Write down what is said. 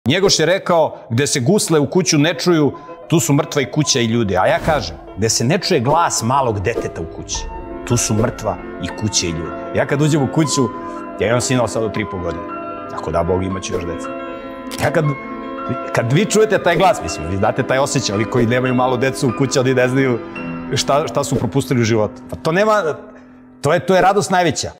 Njegoš je rekao, gde se gusle u kuću ne čuju, tu su mrtva i kuća i ljudi. A ja kažem, gde se ne čuje glas malog deteta u kući, tu su mrtva i kuća i ljudi. Ja kad uđem u kuću, ja imam sinova sad od 3,5 godine. Ako da Bog, imaću još deca. Ja kad vi čujete taj glas, mislim, vi znate taj osjećaj, ali koji nemaju malo decu u kući, oni ne znaju šta su propustili u životu. Pa to nema, to je radost najveća.